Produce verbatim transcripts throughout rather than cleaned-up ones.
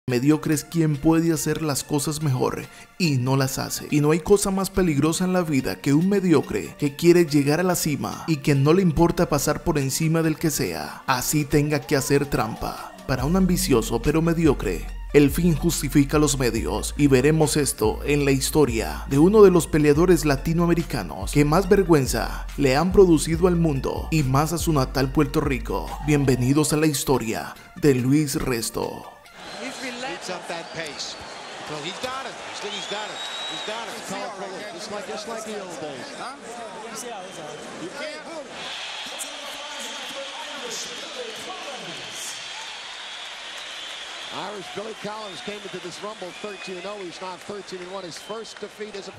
Mediocre es quien puede hacer las cosas mejor y no las hace. Y no hay cosa más peligrosa en la vida que un mediocre que quiere llegar a la cima y que no le importa pasar por encima del que sea, así tenga que hacer trampa. Para un ambicioso pero mediocre, el fin justifica los medios, y veremos esto en la historia de uno de los peleadores latinoamericanos que más vergüenza le han producido al mundo y más a su natal Puerto Rico. Bienvenidos a la historia de Luis Resto. Up that pace. Well, he's got it. He's, he's got it. He's got it. Colorful. Just like, just like the old days. Huh? You see how it's on. You can't. Irish Billy Collins came into this Rumble thirteen and oh. He's now thirteen and one. His first defeat as a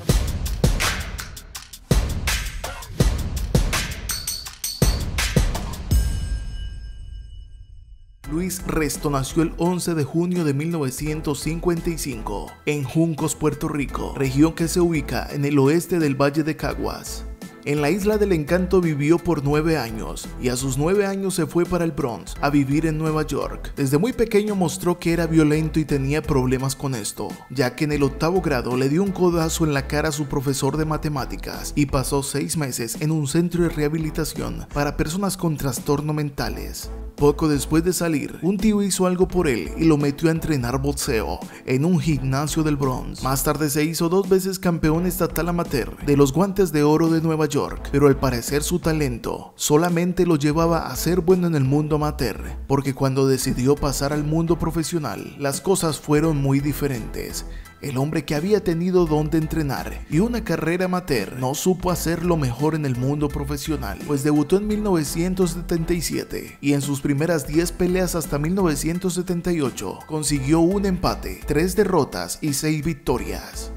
Luis Resto nació el once de junio de mil novecientos cincuenta y cinco en Juncos, Puerto Rico, región que se ubica en el oeste del Valle de Caguas. En la Isla del Encanto vivió por nueve años y a sus nueve años se fue para el Bronx a vivir en Nueva York. Desde muy pequeño mostró que era violento y tenía problemas con esto, ya que en el octavo grado le dio un codazo en la cara a su profesor de matemáticas y pasó seis meses en un centro de rehabilitación para personas con trastornos mentales. Poco después de salir, un tío hizo algo por él y lo metió a entrenar boxeo en un gimnasio del Bronx. Más tarde se hizo dos veces campeón estatal amateur de los Guantes de Oro de Nueva York, pero al parecer su talento solamente lo llevaba a ser bueno en el mundo amateur, porque cuando decidió pasar al mundo profesional, las cosas fueron muy diferentes. El hombre que había tenido donde entrenar y una carrera amateur no supo hacerlo mejor en el mundo profesional, pues debutó en mil novecientos setenta y siete y en sus primeras diez peleas hasta mil novecientos setenta y ocho consiguió un empate, tres derrotas y seis victorias.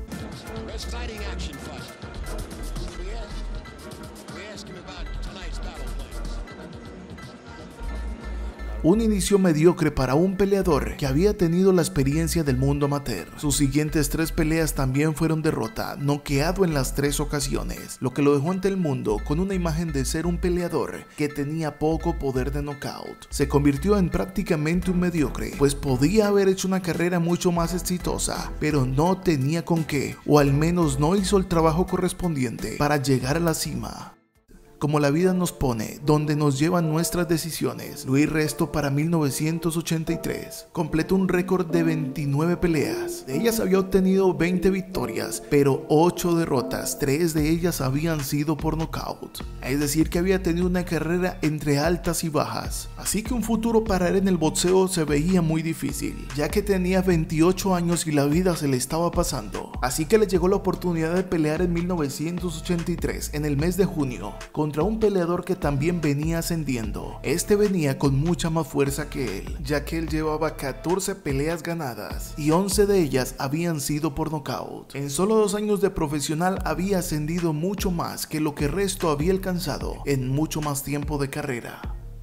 Un inicio mediocre para un peleador que había tenido la experiencia del mundo amateur. Sus siguientes tres peleas también fueron derrota, noqueado en las tres ocasiones, lo que lo dejó ante el mundo con una imagen de ser un peleador que tenía poco poder de knockout. Se convirtió en prácticamente un mediocre, pues podía haber hecho una carrera mucho más exitosa, pero no tenía con qué, o al menos no hizo el trabajo correspondiente para llegar a la cima. Como la vida nos pone, donde nos llevan nuestras decisiones, Luis Resto para mil novecientos ochenta y tres completó un récord de veintinueve peleas. De ellas había obtenido veinte victorias, pero ocho derrotas, tres de ellas habían sido por nocaut. Es decir, que había tenido una carrera entre altas y bajas. Así que un futuro para él en el boxeo se veía muy difícil, ya que tenía veintiocho años y la vida se le estaba pasando. Así que le llegó la oportunidad de pelear en mil novecientos ochenta y tres, en el mes de junio, contra un peleador que también venía ascendiendo. Este venía con mucha más fuerza que él, ya que él llevaba catorce peleas ganadas y once de ellas habían sido por nocaut. En solo dos años de profesional había ascendido mucho más que lo que Resto había alcanzado en mucho más tiempo de carrera.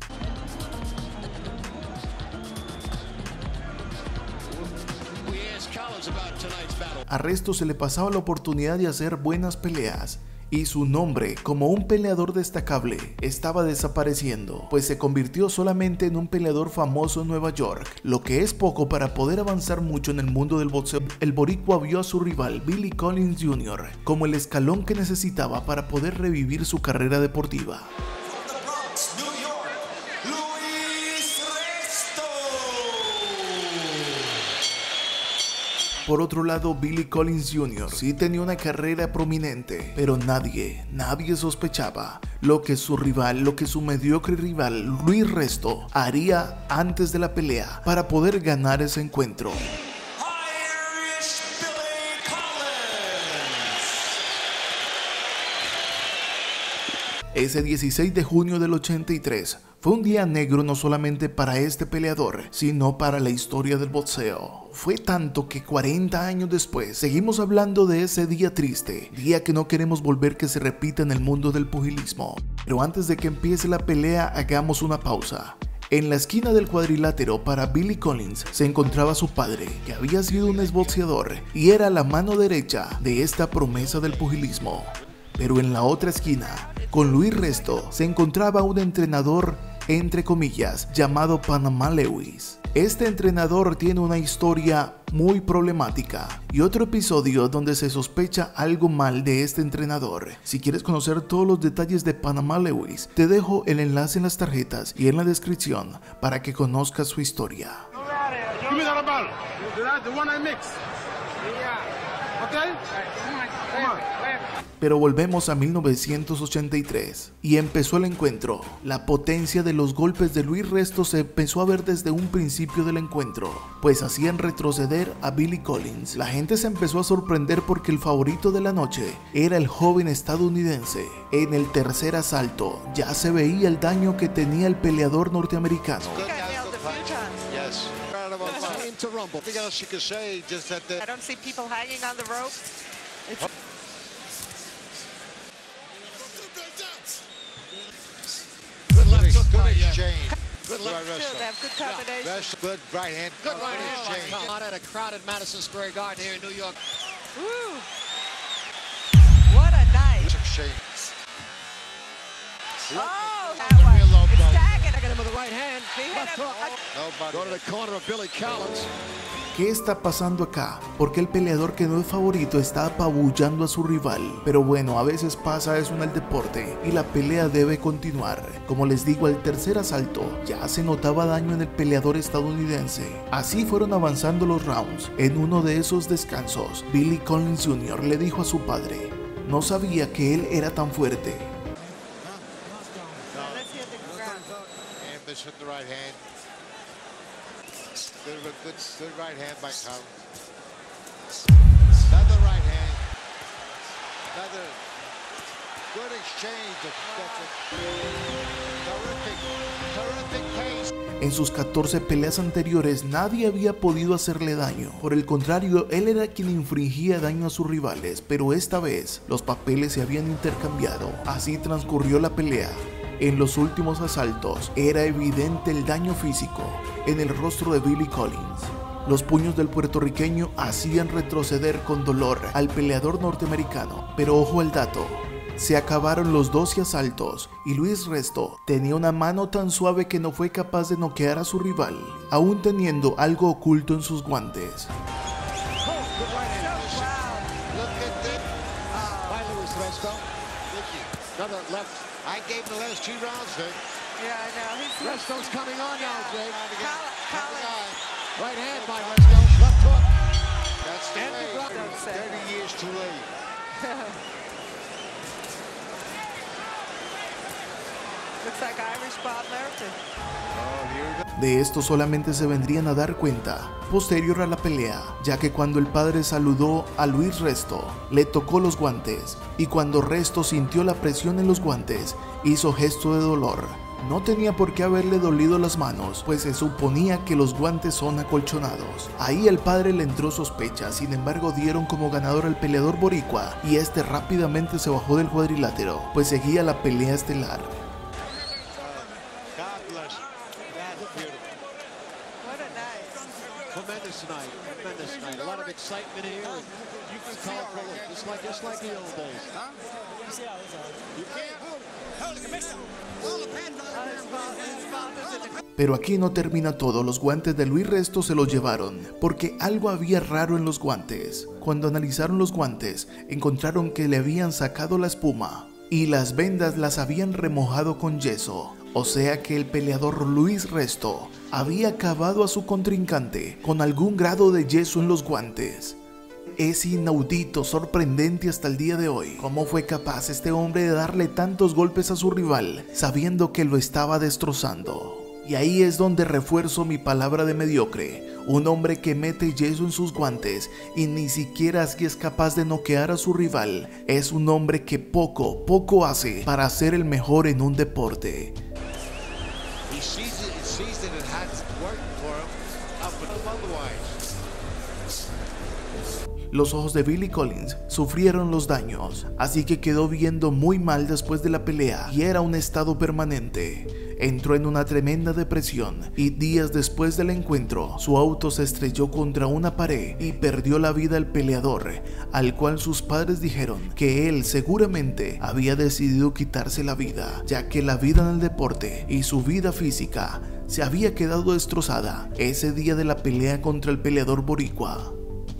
A Resto se le pasaba la oportunidad de hacer buenas peleas, y su nombre como un peleador destacable estaba desapareciendo, pues se convirtió solamente en un peleador famoso en Nueva York, lo que es poco para poder avanzar mucho en el mundo del boxeo. El boricua vio a su rival Billy Collins junior como el escalón que necesitaba para poder revivir su carrera deportiva. Por otro lado, Billy Collins junior sí tenía una carrera prominente, pero nadie, nadie sospechaba lo que su rival, lo que su mediocre rival Luis Resto haría antes de la pelea para poder ganar ese encuentro. Ese dieciséis de junio del ochenta y tres fue un día negro no solamente para este peleador, sino para la historia del boxeo. Fue tanto que cuarenta años después seguimos hablando de ese día triste, día que no queremos volver que se repita en el mundo del pugilismo. Pero antes de que empiece la pelea, hagamos una pausa. En la esquina del cuadrilátero para Billy Collins se encontraba su padre, que había sido un exboxeador y era la mano derecha de esta promesa del pugilismo. Pero en la otra esquina, con Luis Resto, se encontraba un entrenador entre comillas, llamado Panama Lewis. Este entrenador tiene una historia muy problemática y otro episodio donde se sospecha algo mal de este entrenador. Si quieres conocer todos los detalles de Panama Lewis, te dejo el enlace en las tarjetas y en la descripción para que conozcas su historia. Pero volvemos a mil novecientos ochenta y tres y empezó el encuentro. La potencia de los golpes de Luis Resto se empezó a ver desde un principio del encuentro, pues hacían retroceder a Billy Collins. La gente se empezó a sorprender porque el favorito de la noche era el joven estadounidense. En el tercer asalto ya se veía el daño que tenía el peleador norteamericano. Good exchange. Good left hook. They have good combination. Good right hand. Good right hand. Not at a crowded Madison Square Garden here in New York. Woo! What a night. Exchange. Oh, that one. It's tagging. Him with the right hand. Left hook. Nobody. Go to the corner of Billy Collins. ¿Qué está pasando acá? Porque el peleador que no es favorito está apabullando a su rival. Pero bueno, a veces pasa eso en el deporte y la pelea debe continuar. Como les digo, al tercer asalto ya se notaba daño en el peleador estadounidense. Así fueron avanzando los rounds. En uno de esos descansos, Billy Collins junior le dijo a su padre, no sabía que él era tan fuerte. Good, good, good, good right hand by Collins. Another right hand. Another good exchange. Terrific, terrific pace. En sus catorce peleas anteriores nadie había podido hacerle daño. Por el contrario, él era quien infringía daño a sus rivales, pero esta vez los papeles se habían intercambiado. Así transcurrió la pelea. En los últimos asaltos era evidente el daño físico en el rostro de Billy Collins. Los puños del puertorriqueño hacían retroceder con dolor al peleador norteamericano. Pero ojo al dato, se acabaron los doce asaltos y Luis Resto tenía una mano tan suave que no fue capaz de noquear a su rival, aún teniendo algo oculto en sus guantes. I gave him the last two rounds, Vic. Yeah, I know. He's, he's Resto's coming on now, Jake. Collins. Right hand by Resto. Left hook. That's the way. thirty years too late. Looks like Irish Bob Merton. Oh, here we go. De esto solamente se vendrían a dar cuenta posterior a la pelea, ya que cuando el padre saludó a Luis Resto, le tocó los guantes, y cuando Resto sintió la presión en los guantes, hizo gesto de dolor. No tenía por qué haberle dolido las manos, pues se suponía que los guantes son acolchonados. Ahí el padre le entró sospecha, sin embargo dieron como ganador al peleador boricua, y este rápidamente se bajó del cuadrilátero, pues seguía la pelea estelar. Tremendous night, tremendous night. A lot of excitement here. You can call it just like, just like the old days. Huh? You can't. Pero aquí no termina todo, los guantes de Luis Resto se los llevaron, porque algo había raro en los guantes. Cuando analizaron los guantes, encontraron que le habían sacado la espuma y las vendas las habían remojado con yeso. O sea que el peleador Luis Resto había acabado a su contrincante con algún grado de yeso en los guantes. Es inaudito, sorprendente hasta el día de hoy. ¿Cómo fue capaz este hombre de darle tantos golpes a su rival, sabiendo que lo estaba destrozando? Y ahí es donde refuerzo mi palabra de mediocre. Un hombre que mete yeso en sus guantes y ni siquiera así es capaz de noquear a su rival, es un hombre que poco, poco hace para ser el mejor en un deporte. Los ojos de Billy Collins sufrieron los daños, así que quedó viendo muy mal después de la pelea y era un estado permanente. entró en una tremenda depresión y días después del encuentro, su auto se estrelló contra una pared y perdió la vida el peleador, al cual sus padres dijeron que él seguramente había decidido quitarse la vida, ya que la vida en el deporte y su vida física se había quedado destrozada ese día de la pelea contra el peleador boricua.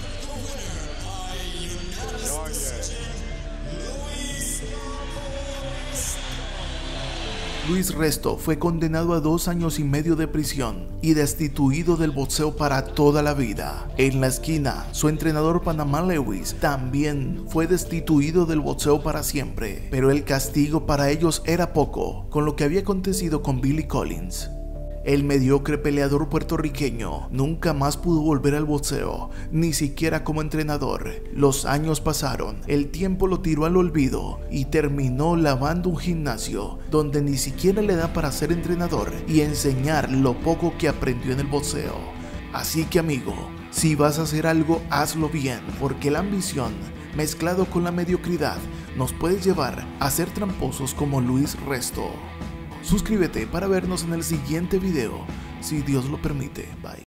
Luis Resto fue condenado a dos años y medio de prisión y destituido del boxeo para toda la vida. En la esquina, su entrenador Panamá Lewis también fue destituido del boxeo para siempre, pero el castigo para ellos era poco, con lo que había acontecido con Billy Collins. El mediocre peleador puertorriqueño nunca más pudo volver al boxeo, ni siquiera como entrenador. Los años pasaron, el tiempo lo tiró al olvido y terminó lavando un gimnasio donde ni siquiera le da para ser entrenador y enseñar lo poco que aprendió en el boxeo. Así que amigo, si vas a hacer algo, hazlo bien, porque la ambición mezclado con la mediocridad nos puede llevar a ser tramposos como Luis Resto. Suscríbete para vernos en el siguiente video, si Dios lo permite. Bye.